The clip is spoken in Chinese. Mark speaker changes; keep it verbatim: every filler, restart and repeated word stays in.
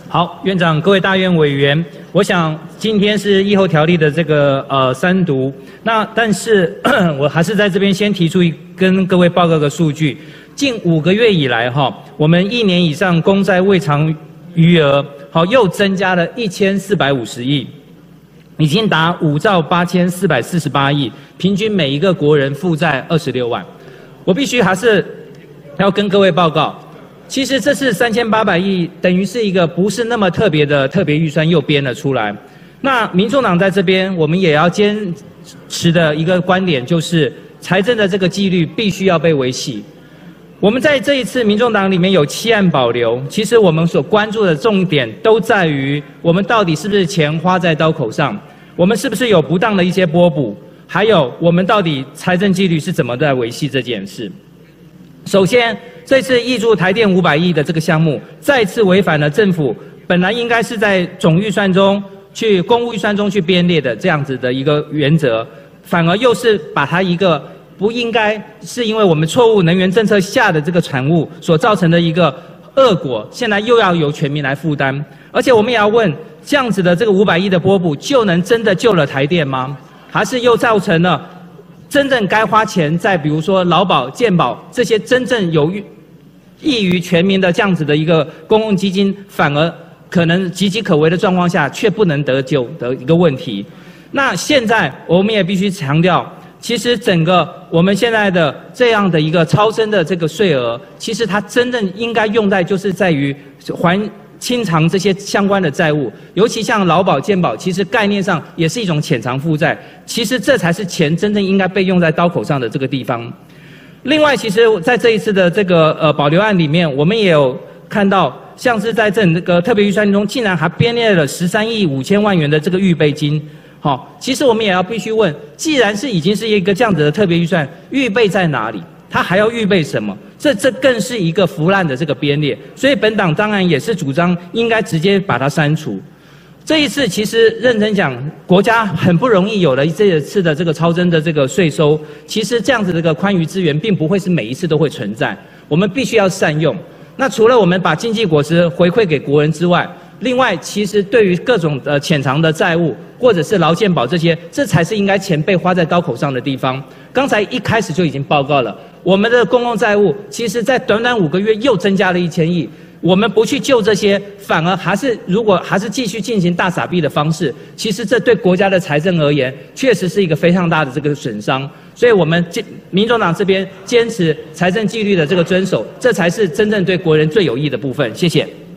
Speaker 1: 好，院长、各位大院委员，我想今天是议后条例的这个呃三读，那但是我还是在这边先提出一跟各位报告个数据，近五个月以来哈，我们一年以上公债未偿余额好又增加了一千四百五十亿。 已经达五兆八千四百四十八亿，平均每一个国人负债二十六万。我必须还是要跟各位报告，其实这次三千八百亿等于是一个不是那么特别的特别预算又编了出来。那民众党在这边，我们也要坚持的一个观点就是，财政的这个纪律必须要被维系。 我们在这一次民众党里面有七案保留，其实我们所关注的重点都在于我们到底是不是钱花在刀口上，我们是不是有不当的一些拨补，还有我们到底财政纪律是怎么在维系这件事。首先，这次挹注台电五百亿的这个项目，再次违反了政府本来应该是在总预算中去公务预算中去编列的这样子的一个原则，反而又是把它一个。 不应该是因为我们错误能源政策下的这个产物所造成的一个恶果，现在又要由全民来负担，而且我们也要问，这样子的这个五百亿的拨补，就能真的救了台电吗？还是又造成了真正该花钱在比如说劳保、健保这些真正有益于全民的这样子的一个公共基金，反而可能岌岌可危的状况下，却不能得救的一个问题？那现在我们也必须强调。 其实整个我们现在的这样的一个超征的这个税额，其实它真正应该用在就是在于还清偿这些相关的债务，尤其像劳保、健保，其实概念上也是一种潜藏负债。其实这才是钱真正应该被用在刀口上的这个地方。另外，其实在这一次的这个呃保留案里面，我们也有看到，像是在这个特别预算中，竟然还编列了十三亿五千万元的这个预备金。 好，其实我们也要必须问，既然是已经是一个这样子的特别预算，预备在哪里？它还要预备什么？这这更是一个腐烂的这个编列，所以本党当然也是主张应该直接把它删除。这一次其实认真讲，国家很不容易有了这一次的这个超征的这个税收，其实这样子的一个宽余资源，并不会是每一次都会存在，我们必须要善用。那除了我们把经济果实回馈给国人之外， 另外，其实对于各种呃潜藏的债务，或者是劳健保这些，这才是应该钱被花在刀口上的地方。刚才一开始就已经报告了，我们的公共债务，其实在短短五个月又增加了一千亿。我们不去救这些，反而还是如果还是继续进行大撒币的方式，其实这对国家的财政而言，确实是一个非常大的这个损伤。所以，我们坚民众党这边坚持财政纪律的这个遵守，这才是真正对国人最有益的部分。谢谢。